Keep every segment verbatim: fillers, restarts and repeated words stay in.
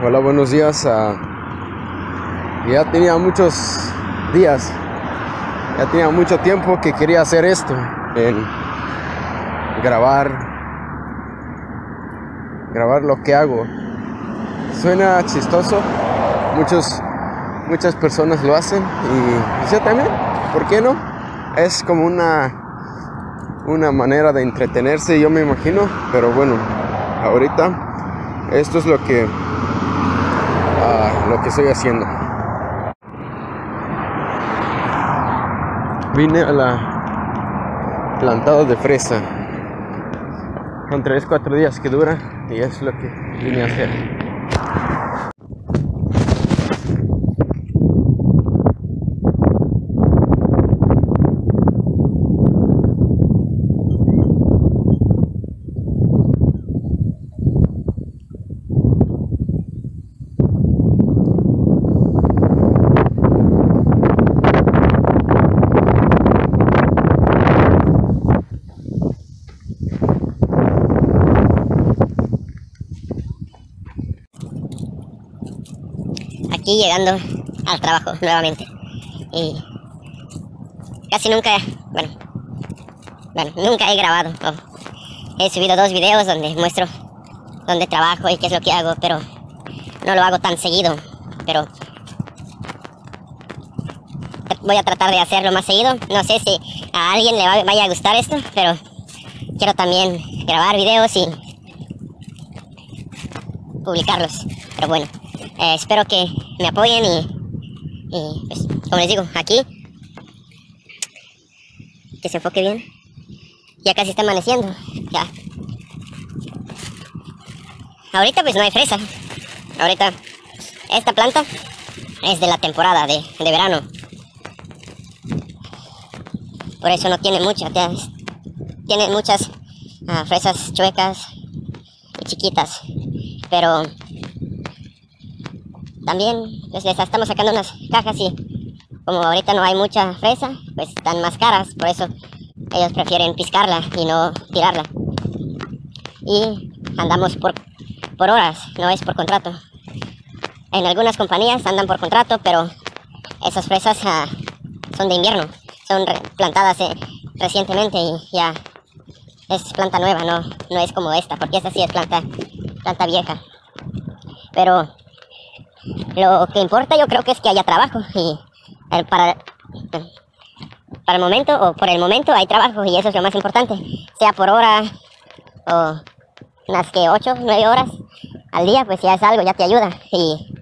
Hola, buenos días. Uh, ya tenía muchos días, ya tenía mucho tiempo que quería hacer esto, en grabar, grabar lo que hago. Suena chistoso, muchos, muchas personas lo hacen y yo también, ¿por qué no? Es como una, una manera de entretenerse, yo me imagino, pero bueno, ahorita esto es lo que Uh, lo que estoy haciendo. Vine a la plantada de fresa. Son tres, cuatro días que dura y es lo que vine a hacer. Aquí llegando al trabajo nuevamente y casi nunca, bueno, bueno, nunca he grabado. Oh, he subido dos videos donde muestro dónde trabajo y qué es lo que hago, pero no lo hago tan seguido, pero voy a tratar de hacerlo más seguido. No sé si a alguien le va, vaya a gustar esto, pero quiero también grabar videos y publicarlos, pero bueno. Eh, espero que me apoyen y, y pues, como les digo, aquí que se enfoque bien. Ya casi está amaneciendo. Ya. Ahorita pues no hay fresa. Ahorita esta planta es de la temporada de, de verano. Por eso no tiene mucha. Tiene muchas uh, fresas chuecas y chiquitas. Pero también pues les estamos sacando unas cajas y como ahorita no hay mucha fresa, pues están más caras, por eso ellos prefieren piscarla y no tirarla. Y andamos por, por horas, no es por contrato. En algunas compañías andan por contrato, pero esas fresas uh, son de invierno, son plantadas eh, recientemente y ya es planta nueva, no, no es como esta, porque esta sí es planta, planta vieja. Pero lo que importa yo creo que es que haya trabajo y el, para, para el momento o por el momento hay trabajo y eso es lo más importante, sea por hora o unas que ocho, nueve horas al día, pues ya es algo, ya te ayuda. Y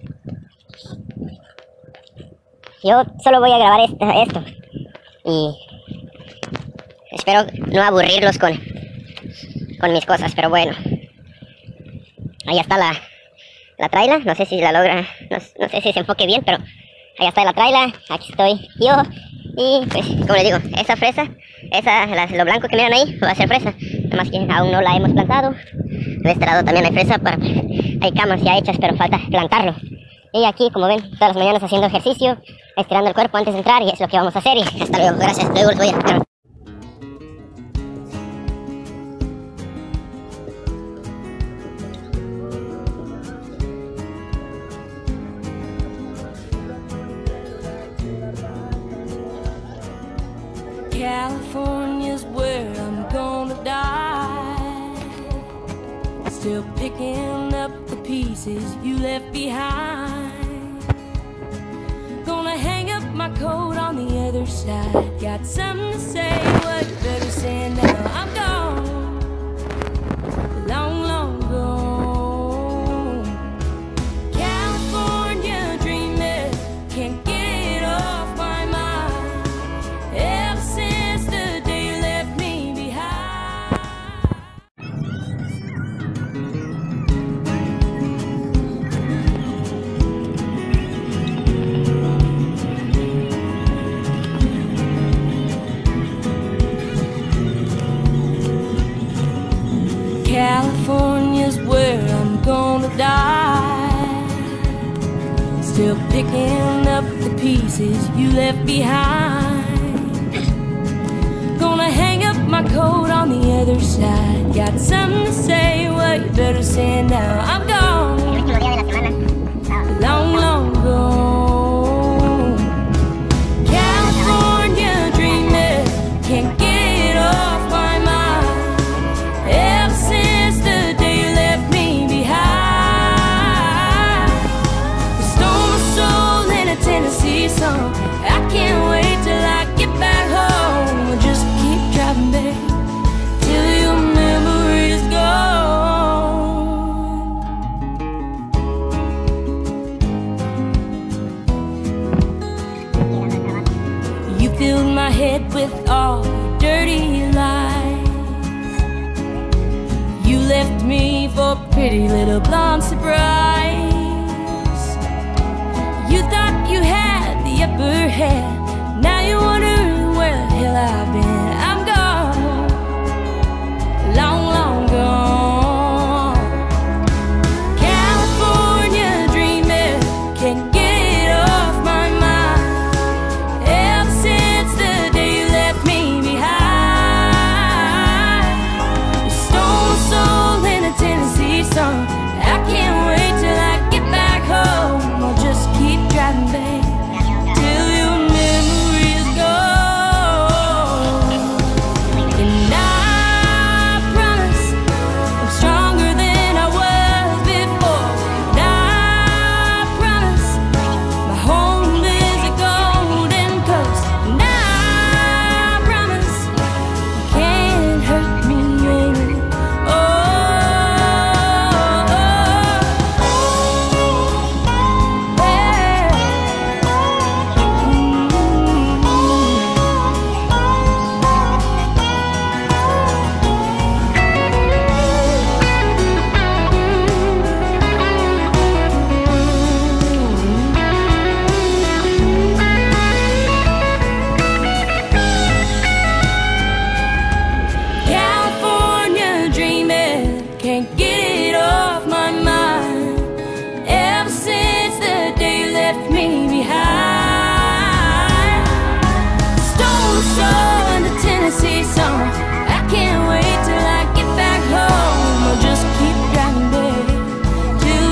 yo solo voy a grabar esto, esto y espero no aburrirlos con, con mis cosas, pero bueno, ahí está la La traila, no sé si la logra, no, no sé si se enfoque bien, pero ahí está la traila, aquí estoy yo, y pues, como les digo, esa fresa, esa, la, lo blanco que miran ahí, va a ser fresa, nada más que aún no la hemos plantado. De este lado también hay fresa, para, hay camas ya hechas, pero falta plantarlo. Y aquí, como ven, todas las mañanas haciendo ejercicio, estirando el cuerpo antes de entrar, y es lo que vamos a hacer, y hasta luego, gracias, luego los voy a... California's where I'm gonna die. Still picking up the pieces you left behind. Gonna hang up my coat on the other side. Got something to say, what you better say now. I'm gone, long, long gone. California dreaming, can't get California's where I'm gonna die. Still picking up the pieces you left behind. Gonna hang up my coat on the other side. Got something to say, well you better say it now. I'm gone. bed with all your dirty lies. You left me for a pretty little blonde surprise. You thought you had the upper hand, now you're wondering where the hell I've been. I'm gone, long, long gone. California dreaming, can't get it off my mind. Ever since the day you left me behind. You stole my soul in a Tennessee song. I can't wait till I get back home. I'll just keep driving back till your memory is gone. And I promise I'm stronger than I was before. And I promise my home is a golden coast. And I promise you can't hurt me anymore. Oh, California dreaming, can't get it off my mind. Ever since the day you left me behind. Stole the soul in the Tennessee song. I can't wait till I get back home. I'll just keep driving back till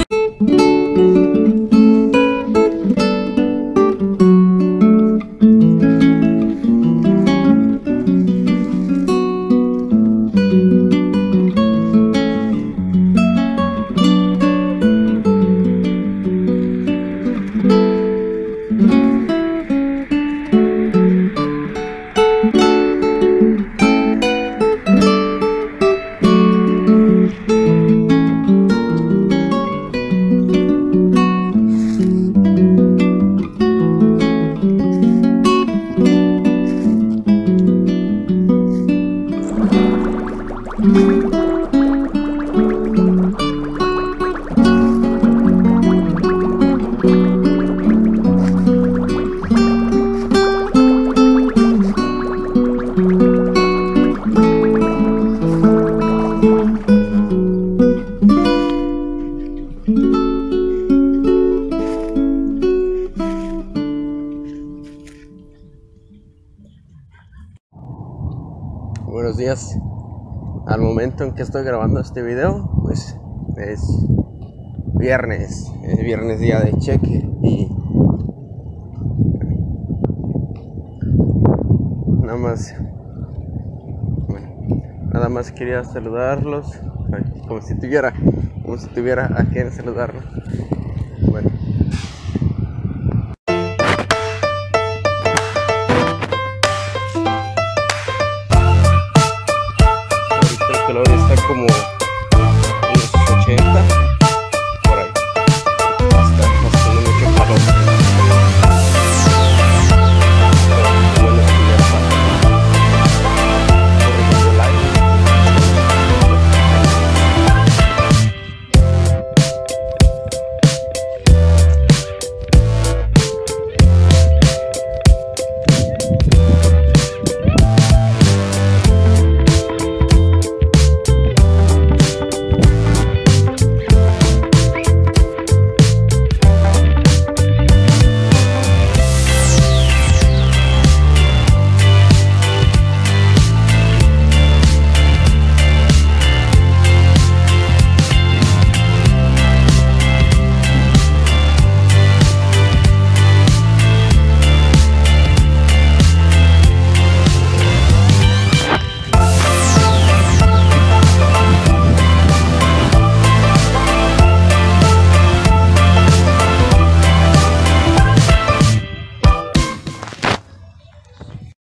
Buenos días. Al momento en que estoy grabando este video, pues es viernes, es viernes día de cheque y nada más, bueno, nada más quería saludarlos, como si tuviera, como si tuviera a quien saludarlos. Bueno. El calor está como